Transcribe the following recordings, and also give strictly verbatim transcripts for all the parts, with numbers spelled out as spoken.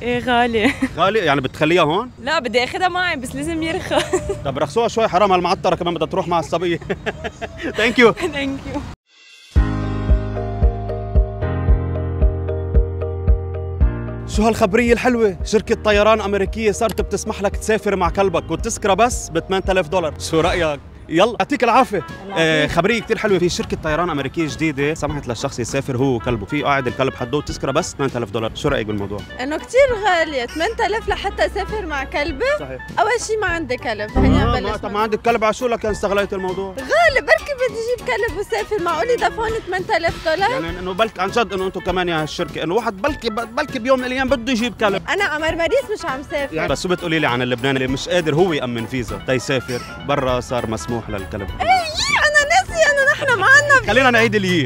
ايه غالي. غالي يعني بتخليها هون؟ لا بدي اخذها معي بس لازم يرخص. طب رخصوها شوي حرام، هالمعطره كمان بدها تروح مع الصبيه. ثانك يو. ثانك يو. شو هالخبرية الحلوة؟ شركة طيران أمريكية صارت بتسمح لك تسافر مع كلبك والتذكرة بس ب ثمانية آلاف دولار، شو رأيك؟ يلا يعطيك العافية. آه خبرية كثير حلوة، في شركة طيران أمريكية جديدة سمحت للشخص يسافر هو وكلبه، في قاعد الكلب حده وتذكرة بس ثمانية آلاف دولار، شو رأيك بالموضوع؟ انه كثير غالية، ثمانية آلاف لحتى اسافر مع كلبي؟ صحيح. أول شيء ما عندي كلب، خلينا آه نبلش. ما طب ما عندك كلب، على شو لك استغليت الموضوع؟ غالي، بركي بدي اجيب كلب وسافر، معقولي دفعوني ثمانية آلاف دولار؟ يعني انه بلك عن جد انه انتم كمان يا هالشركة انه واحد بلكي بلكي بيوم من الايام بده يجيب كلب. أنا على مرمريس مش عم سافر. يعني بس شو بتقولي لي عن اللبناني اللي مش قادر هو يأمن فيزا تيسافر برا صار مسموح للكلب؟ يي أنا ناسية إنه نحن معنا. خلينا نعيد اليي.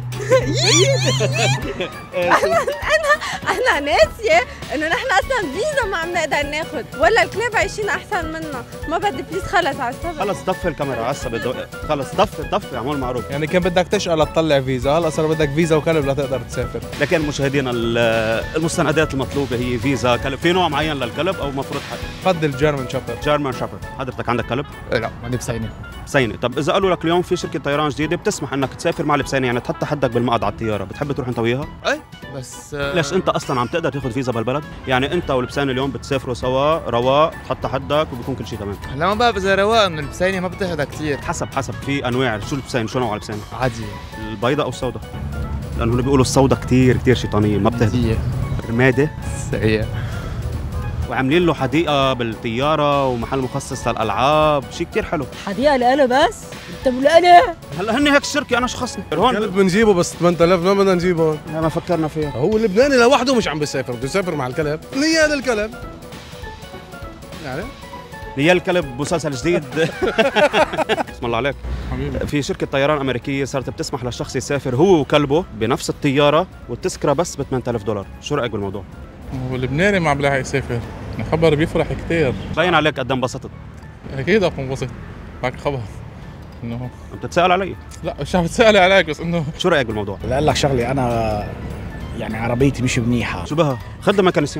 أنا أنا أنا ناسية إنه نحن أصلا فيزا ما عم نقدر ناخذ، ولا الكلاب عايشين أحسن منا، ما بدي بليز خلص على السبب. خلص ضف الكاميرا عسى بدو... خلص ضف ضف اعمل معروف. يعني كان بدك تشقى لتطلع فيزا، هلا صار بدك فيزا وكلب لتقدر تسافر. لكن مشاهدينا المستندات المطلوبه هي فيزا كلب، في نوع معين للكلب او مفروض حد؟ بفضل جيرمان شابر. جيرمان شابر. حضرتك عندك كلب؟ لا عندي بسينة. بسينة. طب اذا قالوا لك اليوم في شركه طيران جديده بتسمح انك تسافر مع البسينه، يعني تحط حدك بالمقعد على الطياره، بتحب تروح انت وياها؟ ايه بس آه ليش انت اصلا عم تقدر تاخذ فيزا بالبلد؟ يعني انت والبسينه اليوم بتسافروا سوا رواق، تحط حدك وبكون كل شيء تمام. هلا ما بعرف اذا رواق انه البسينة ما بتاخذها كثير. حسب حسب في انواع، شو البسينه شو نوع البسينه؟ عادية. البيضاء او السوداء؟ لانه اللي بيقولوا السوداء كثير كثير شيطانيه ما بتهدى. رماده سيئة. وعاملين له حديقه بالطياره ومحل مخصص للالعاب، شيء كثير حلو. حديقه لأنا بس؟ انت لأنا؟ هلا هن هيك الشركه، انا شو خصني؟ هون كلب بنجيبه بس ثمانية آلاف ما بدنا نجيبه. ما فكرنا فيها. هو اللبناني لوحده مش عم بيسافر، بده يسافر مع الكلب، نيال الكلب. يعني نيال الكلب مسلسل جديد. بسم الله عليك. حبيبي. في شركه طيران امريكيه صارت بتسمح للشخص يسافر هو وكلبه بنفس الطياره والتذكره بس ب ثمانية آلاف دولار، شو رايك بالموضوع؟ هو اللبناني ما عم بلاحق يسافر، خبر بيفرح كثير. باين عليك قد انبسطت. اكيد رح انبسط معك خبر انه عم تتساءل علي؟ لا مش عم بتسألي عليك، بس انه شو رايك بالموضوع؟ لا لك شغلي، انا يعني عربيتي مش منيحه. شو بها؟ خدها ميكانيسيان.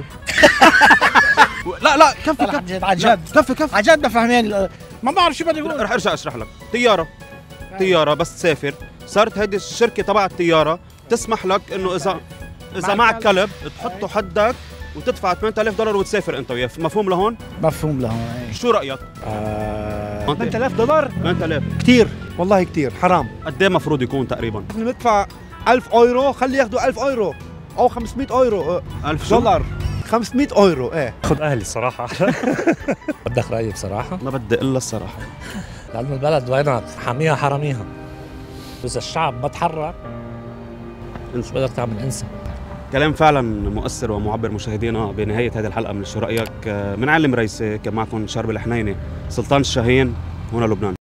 لا لا كفي كفي عن جد عن جد كفي كفي عن جد بفهمين، ما بعرف شو بدي اقول. رح ارجع اشرح لك. طياره طياره بس تسافر، صارت هيدي الشركه تبع الطياره تسمح لك انه اذا اذا معك كلب تحطه حدك وتدفع ثمانية آلاف دولار وتسافر انت وياه، مفهوم لهون؟ مفهوم لهون. ايه شو رايك؟ آه ثمانية آلاف دولار ثمانية آلاف كثير والله، كثير حرام. قد ايه المفروض يكون تقريبا؟ ندفع ألف اورو، خلي ياخذوا ألف اورو او خمسمية اورو. ألف دولار خمسمية اورو. ايه خذ اهلي الصراحه. بدك رايي بصراحه؟ ما بدي الا الصراحه، لانه البلد وينها حاميها حراميها، اذا الشعب ما تحرك شو بدك تعمل؟ انسى. كلام فعلا مؤثر ومعبر. مشاهدينا بنهايه هذه الحلقه من شو رايك، من علم رئيسي كان معكم شارب الحنيني، سلطان الشاهين، هنا لبنان.